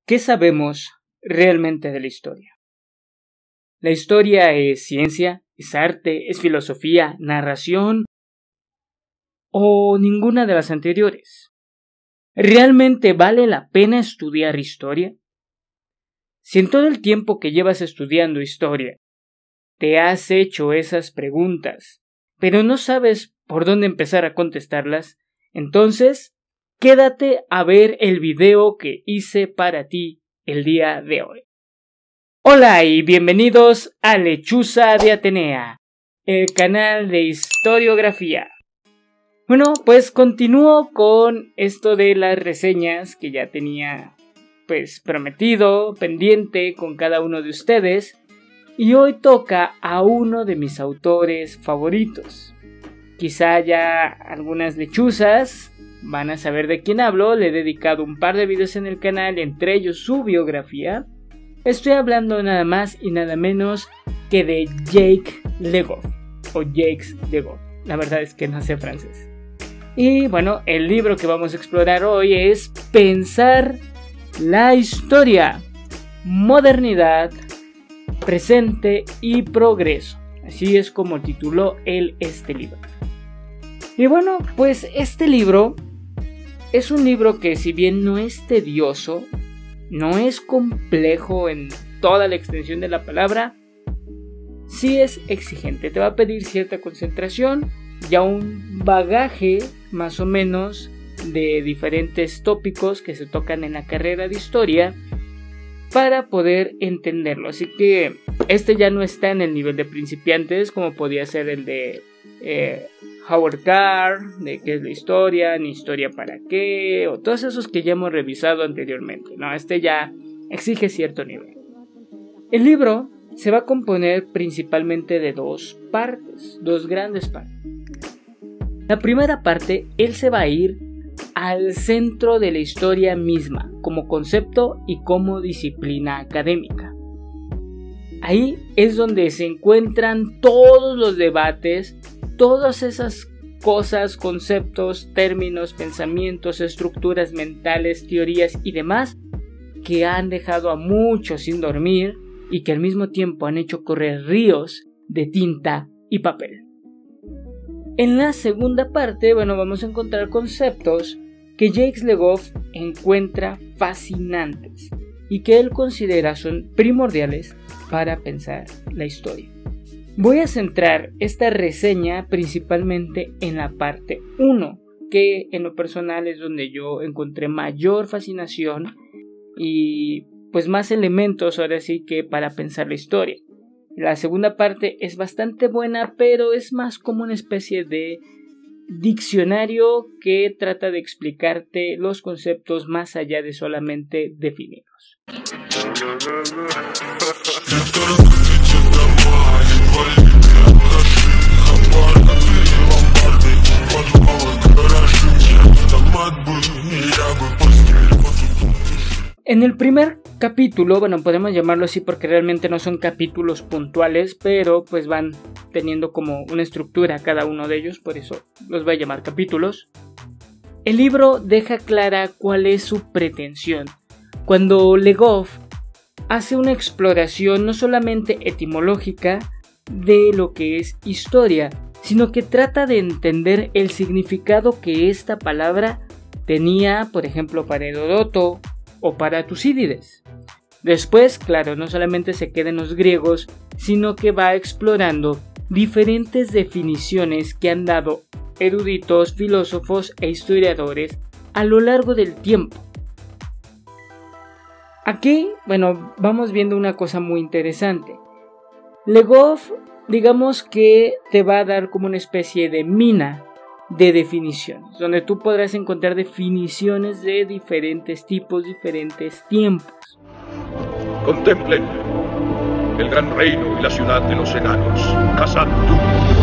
¿Qué sabemos realmente de la historia? ¿La historia es ciencia, es arte, es filosofía, narración o ninguna de las anteriores? ¿Realmente vale la pena estudiar historia? Si en todo el tiempo que llevas estudiando historia te has hecho esas preguntas, pero no sabes por dónde empezar a contestarlas, entonces quédate a ver el video que hice para ti el día de hoy. Hola y bienvenidos a Lechuza de Atenea, el canal de historiografía. Bueno, pues continúo con esto de las reseñas que ya tenía prometido, pendiente con cada uno de ustedes, y hoy toca a uno de mis autores favoritos. Quizá ya algunas lechuzas van a saber de quién hablo. Le he dedicado un par de videos en el canal, entre ellos su biografía. Estoy hablando nada más y nada menos que de Jacques Le Goff, o Jacques Le Goff. La verdad es que no sé francés. Y bueno, el libro que vamos a explorar hoy es Pensar la historia, modernidad, presente y progreso. Así es como tituló él este libro. Y bueno, pues este libro es un libro que, si bien no es tedioso, no es complejo en toda la extensión de la palabra, sí es exigente. Te va a pedir cierta concentración, ya un bagaje más o menos de diferentes tópicos que se tocan en la carrera de historia para poder entenderlo. Así que este ya no está en el nivel de principiantes como podía ser el de Howard Carr, de qué es la historia, ni historia para qué, o todos esos que ya hemos revisado anteriormente. No, este ya exige cierto nivel. El libro se va a componer principalmente de dos grandes partes. La primera parte, él se va a ir al centro de la historia misma, como concepto y como disciplina académica. Ahí es donde se encuentran todos los debates, todas esas cosas, conceptos, términos, pensamientos, estructuras mentales, teorías y demás que han dejado a muchos sin dormir y que al mismo tiempo han hecho correr ríos de tinta y papel. En la segunda parte, vamos a encontrar conceptos que Jacques Le Goff encuentra fascinantes y que él considera son primordiales para pensar la historia. Voy a centrar esta reseña principalmente en la parte 1, que en lo personal es donde yo encontré mayor fascinación y más elementos ahora sí que para pensar la historia. La segunda parte es bastante buena, pero es más como una especie de diccionario que trata de explicarte los conceptos más allá de solamente definirlos. En el primer capítulo, podemos llamarlo así porque realmente no son capítulos puntuales, pero van teniendo como una estructura cada uno de ellos, por eso los voy a llamar capítulos. El libro deja clara cuál es su pretensión. Cuando Le Goff hace una exploración no solamente etimológica de lo que es historia, sino que trata de entender el significado que esta palabra tenía, por ejemplo, para Heródoto o para Tucídides. Después, claro, no solamente se queda en los griegos, sino que va explorando diferentes definiciones que han dado eruditos, filósofos e historiadores a lo largo del tiempo. Aquí, vamos viendo una cosa muy interesante. Le Goff, digamos que te va a dar como una especie de mina de definiciones, donde tú podrás encontrar definiciones de diferentes tipos, diferentes tiempos. Contemplen el gran reino y la ciudad de los enanos, Khazad-dûm.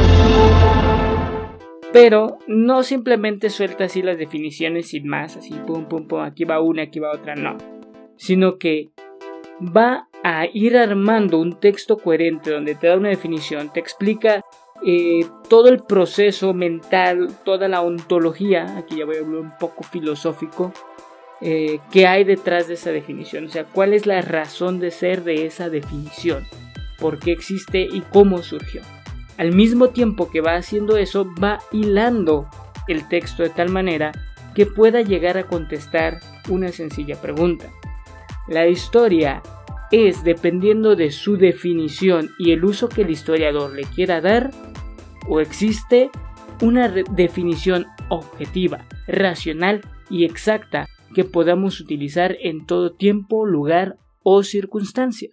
Pero no simplemente suelta así las definiciones sin más, así pum pum pum, aquí va una, aquí va otra, no. Sino que va a ir armando un texto coherente donde te da una definición, te explica todo el proceso mental, toda la ontología, aquí ya voy a hablar un poco filosófico, qué hay detrás de esa definición, o sea, cuál es la razón de ser de esa definición, por qué existe y cómo surgió. Al mismo tiempo que va haciendo eso, va hilando el texto de tal manera que pueda llegar a contestar una sencilla pregunta. La historia es, dependiendo de su definición y el uso que el historiador le quiera dar, o existe una definición objetiva, racional y exacta que podamos utilizar en todo tiempo, lugar o circunstancia.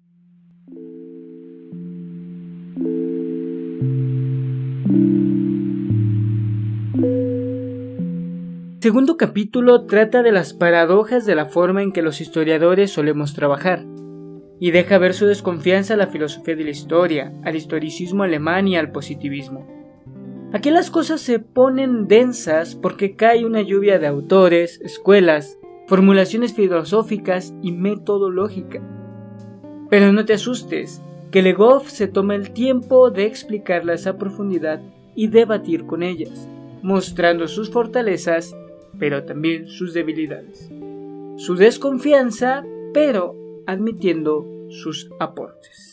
El segundo capítulo trata de las paradojas de la forma en que los historiadores solemos trabajar, y deja ver su desconfianza a la filosofía de la historia, al historicismo alemán y al positivismo. Aquí las cosas se ponen densas porque cae una lluvia de autores, escuelas, formulaciones filosóficas y metodológica. Pero no te asustes, que Le Goff se toma el tiempo de explicarlas a profundidad y debatir con ellas, mostrando sus fortalezas, pero también sus debilidades, su desconfianza, pero admitiendo sus aportes.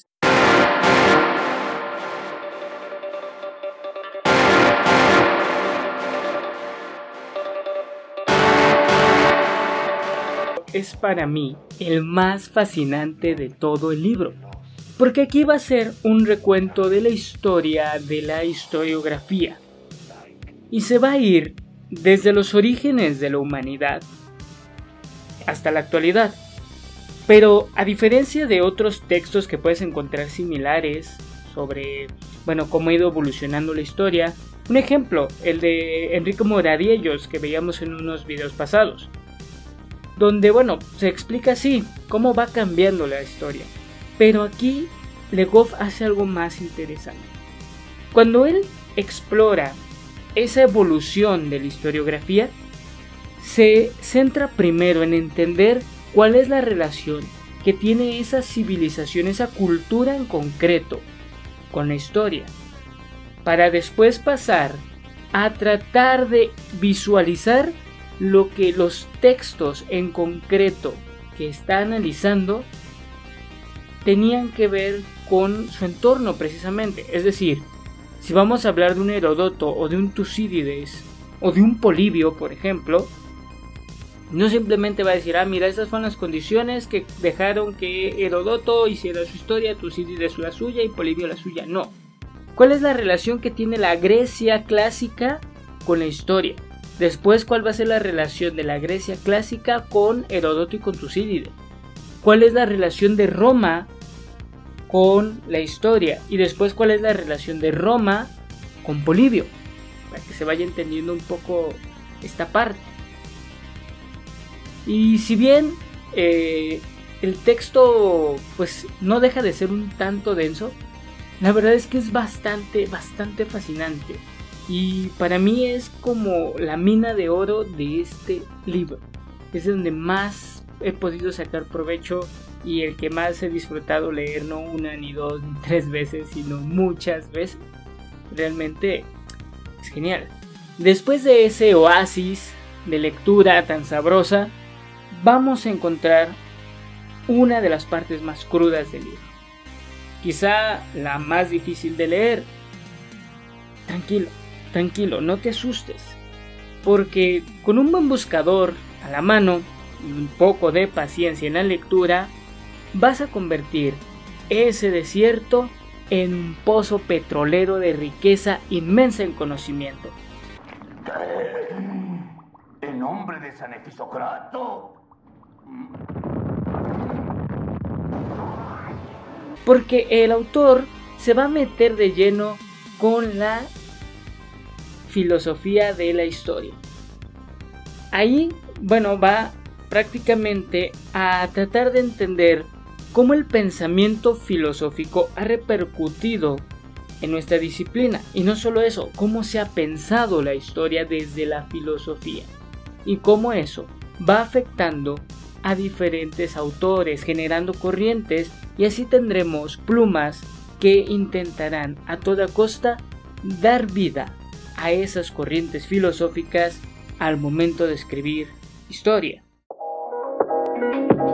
Es para mí el más fascinante de todo el libro, porque aquí va a ser un recuento de la historia de la historiografía, y se va a ir desde los orígenes de la humanidad hasta la actualidad. Pero a diferencia de otros textos que puedes encontrar similares sobre, cómo ha ido evolucionando la historia, un ejemplo, el de Enrique Moradiellos que veíamos en unos videos pasados, donde, se explica así cómo va cambiando la historia. Pero aquí Le Goff hace algo más interesante. Cuando él explora esa evolución de la historiografía, se centra primero en entender cuál es la relación que tiene esa civilización, esa cultura en concreto, con la historia, para después pasar a tratar de visualizar lo que los textos en concreto que está analizando tenían que ver con su entorno precisamente. Es decir, si vamos a hablar de un Heródoto o de un Tucídides o de un Polibio, por ejemplo, no simplemente va a decir, mira, esas fueron las condiciones que dejaron que Heródoto hiciera su historia, Tucídides la suya y Polibio la suya. No. ¿Cuál es la relación que tiene la Grecia clásica con la historia? Después, ¿cuál va a ser la relación de la Grecia clásica con Heródoto y con Tucídides? ¿Cuál es la relación de Roma con la historia? Y después, ¿cuál es la relación de Roma con Polibio? Para que se vaya entendiendo un poco esta parte. Y si bien el texto no deja de ser un tanto denso, la verdad es que es bastante fascinante. Y para mí es como la mina de oro de este libro. Es donde más he podido sacar provecho y el que más he disfrutado leer, no una, ni dos, ni tres veces, sino muchas veces. Realmente es genial. Después de ese oasis de lectura tan sabrosa, vamos a encontrar una de las partes más crudas del libro. Quizá la más difícil de leer. Tranquilo, no te asustes, porque con un buen buscador a la mano y un poco de paciencia en la lectura, vas a convertir ese desierto en un pozo petrolero de riqueza inmensa en conocimiento. ¿En nombre de San Efisocrato? Porque el autor se va a meter de lleno con la filosofía de la historia. Ahí, va prácticamente a tratar de entender cómo el pensamiento filosófico ha repercutido en nuestra disciplina. Y no solo eso, cómo se ha pensado la historia desde la filosofía. Y cómo eso va afectando a diferentes autores, generando corrientes, y así tendremos plumas que intentarán a toda costa dar vida a esas corrientes filosóficas al momento de escribir historia.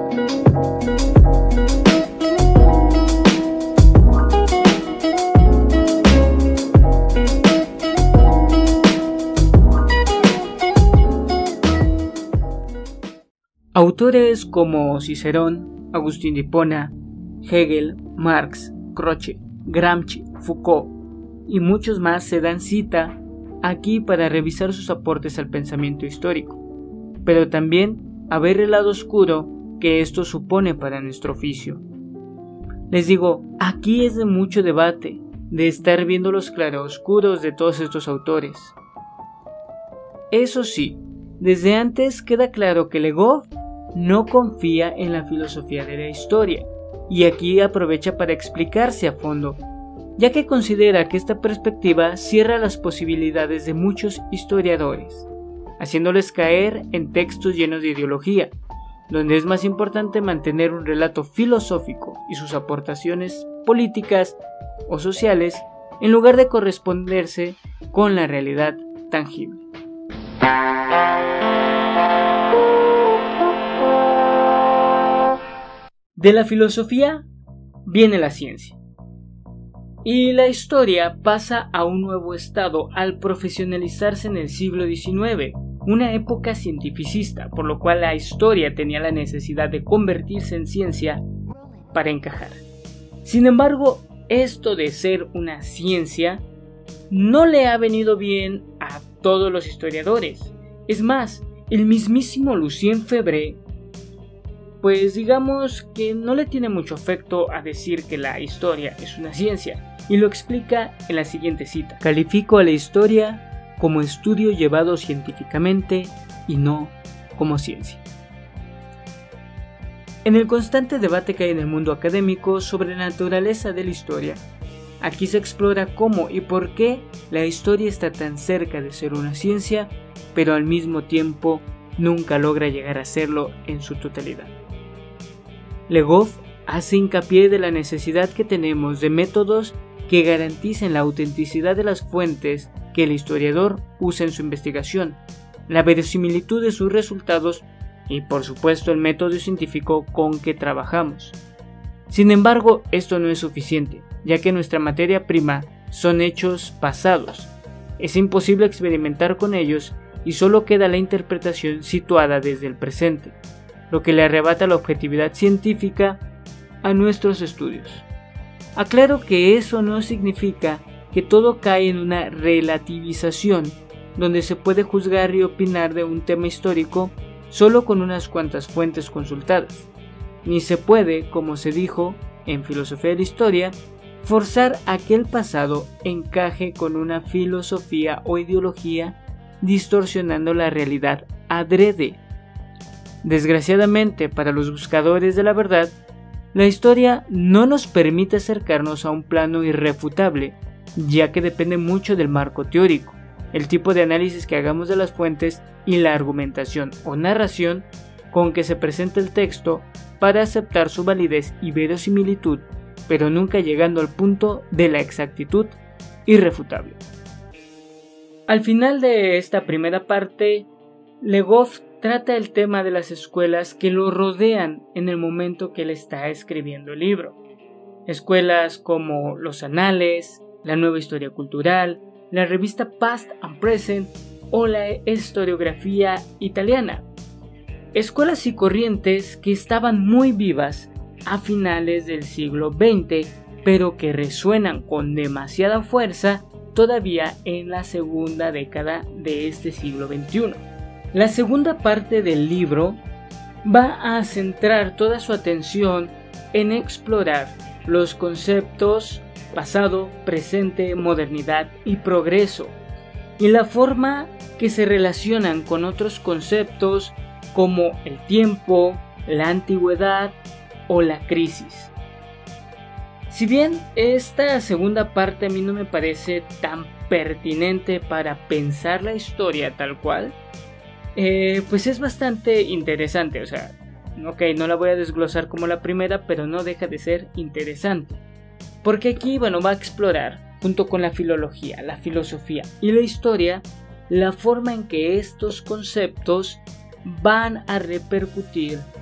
Autores como Cicerón, Agustín de Hipona, Hegel, Marx, Croce, Gramsci, Foucault y muchos más se dan cita aquí para revisar sus aportes al pensamiento histórico, pero también a ver el lado oscuro que esto supone para nuestro oficio. Les digo, aquí es de mucho debate, de estar viendo los claroscuros de todos estos autores. Eso sí, desde antes queda claro que Le Goff no confía en la filosofía de la historia, y aquí aprovecha para explicarse a fondo, ya que considera que esta perspectiva cierra las posibilidades de muchos historiadores, haciéndoles caer en textos llenos de ideología, donde es más importante mantener un relato filosófico y sus aportaciones políticas o sociales en lugar de corresponderse con la realidad tangible. De la filosofía viene la ciencia, y la historia pasa a un nuevo estado al profesionalizarse en el siglo XIX, una época cientificista, por lo cual la historia tenía la necesidad de convertirse en ciencia para encajar. Sin embargo, esto de ser una ciencia no le ha venido bien a todos los historiadores. Es más, el mismísimo Lucien Febvre, pues digamos que no le tiene mucho afecto a decir que la historia es una ciencia, y lo explica en la siguiente cita: califico a la historia como estudio llevado científicamente y no como ciencia. En el constante debate que hay en el mundo académico sobre la naturaleza de la historia, aquí se explora cómo y por qué la historia está tan cerca de ser una ciencia, pero al mismo tiempo nunca logra llegar a serlo en su totalidad. Le Goff hace hincapié de la necesidad que tenemos de métodos que garanticen la autenticidad de las fuentes que el historiador usa en su investigación, la verosimilitud de sus resultados y, por supuesto, el método científico con que trabajamos. Sin embargo, esto no es suficiente, ya que nuestra materia prima son hechos pasados. Es imposible experimentar con ellos y solo queda la interpretación situada desde el presente, lo que le arrebata la objetividad científica a nuestros estudios. Aclaro que eso no significa que todo cae en una relativización, donde se puede juzgar y opinar de un tema histórico solo con unas cuantas fuentes consultadas, ni se puede, como se dijo en Filosofía de la Historia, forzar a que el pasado encaje con una filosofía o ideología distorsionando la realidad adrede. Desgraciadamente para los buscadores de la verdad, la historia no nos permite acercarnos a un plano irrefutable, ya que depende mucho del marco teórico, el tipo de análisis que hagamos de las fuentes y la argumentación o narración con que se presenta el texto para aceptar su validez y verosimilitud, pero nunca llegando al punto de la exactitud irrefutable. Al final de esta primera parte, Le Goff trata el tema de las escuelas que lo rodean en el momento que él está escribiendo el libro. Escuelas como los Anales, la Nueva Historia Cultural, la revista Past and Present o la historiografía italiana. Escuelas y corrientes que estaban muy vivas a finales del siglo XX, pero que resuenan con demasiada fuerza todavía en la segunda década de este siglo XXI. La segunda parte del libro va a centrar toda su atención en explorar los conceptos pasado, presente, modernidad y progreso, y la forma que se relacionan con otros conceptos como el tiempo, la antigüedad o la crisis. Si bien esta segunda parte a mí no me parece tan pertinente para pensar la historia tal cual, pues es bastante interesante. O sea, ok, no la voy a desglosar como la primera, pero no deja de ser interesante, porque aquí, bueno, va a explorar junto con la filología, la filosofía y la historia la forma en que estos conceptos van a repercutir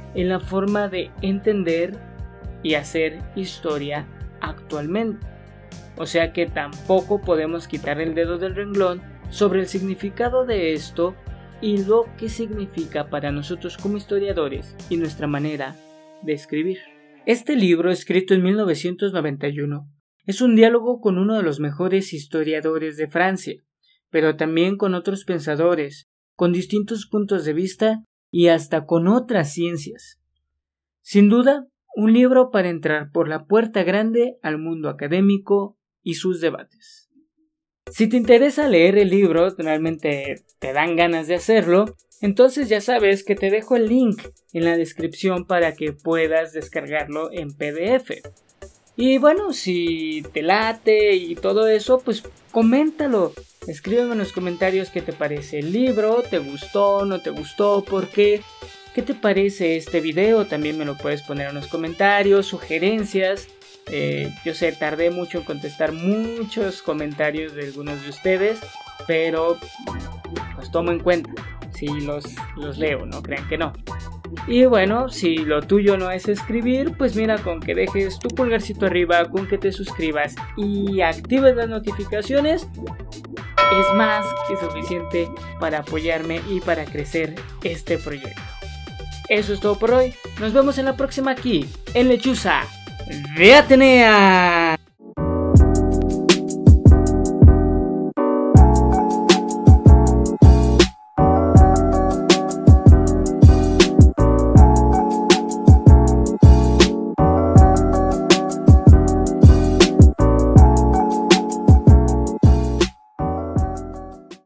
en la forma de entender y hacer historia actualmente. O sea que tampoco podemos quitar el dedo del renglón sobre el significado de esto y lo que significa para nosotros como historiadores y nuestra manera de escribir. Este libro, escrito en 1991, es un diálogo con uno de los mejores historiadores de Francia, pero también con otros pensadores, con distintos puntos de vista y hasta con otras ciencias. Sin duda, un libro para entrar por la puerta grande al mundo académico y sus debates. Si te interesa leer el libro, realmente te dan ganas de hacerlo, entonces ya sabes que te dejo el link en la descripción para que puedas descargarlo en PDF. Y bueno, si te late y todo eso, pues coméntalo. Escríbeme en los comentarios qué te parece el libro, te gustó, no te gustó, por qué. ¿Qué te parece este video? También me lo puedes poner en los comentarios, sugerencias. Yo sé, tardé mucho en contestar muchos comentarios de algunos de ustedes, pero los tomo en cuenta. Si los leo, no crean que no. Y bueno, si lo tuyo no es escribir, pues mira, con que dejes tu pulgarcito arriba, con que te suscribas y actives las notificaciones, es más que suficiente para apoyarme y para crecer este proyecto. Eso es todo por hoy. Nos vemos en la próxima aquí, en Lechuza de Atenea.